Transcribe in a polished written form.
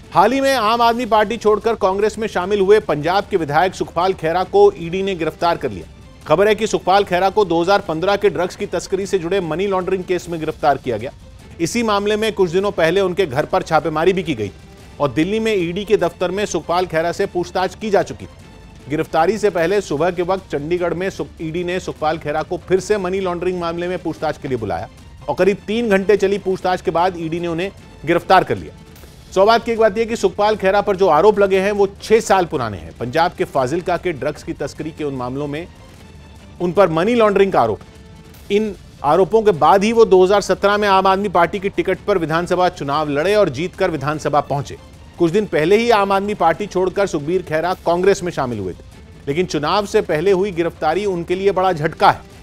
हाल ही में आम आदमी पार्टी छोड़कर कांग्रेस में शामिल हुए पंजाब के विधायक सुखपाल खैरा को ईडी ने गिरफ्तार कर लिया। खबर है कि सुखपाल खैरा को 2015 के ड्रग्स की तस्करी से जुड़े मनी लॉन्ड्रिंग केस में गिरफ्तार किया गया। इसी मामले में कुछ दिनों पहले उनके घर पर छापेमारी भी की गई और दिल्ली में ईडी के दफ्तर में सुखपाल खैरा से पूछताछ की जा चुकी थी। गिरफ्तारी से पहले सुबह के वक्त चंडीगढ़ में ईडी ने सुखपाल खैरा को फिर से मनी लॉन्ड्रिंग मामले में पूछताछ के लिए बुलाया और करीब 3 घंटे चली पूछताछ के बाद ईडी ने उन्हें गिरफ्तार कर लिया। सौभाग्य की एक बात यह कि सुखपाल खैरा पर जो आरोप लगे हैं वो 6 साल पुराने हैं। पंजाब के फाजिल्का के ड्रग्स की तस्करी के उन मामलों में उन पर मनी लॉन्ड्रिंग का आरोप। इन आरोपों के बाद ही वो 2017 में आम आदमी पार्टी की टिकट पर विधानसभा चुनाव लड़े और जीतकर विधानसभा पहुंचे। कुछ दिन पहले ही आम आदमी पार्टी छोड़कर सुखबीर खैरा कांग्रेस में शामिल हुए थे, लेकिन चुनाव से पहले हुई गिरफ्तारी उनके लिए बड़ा झटका है।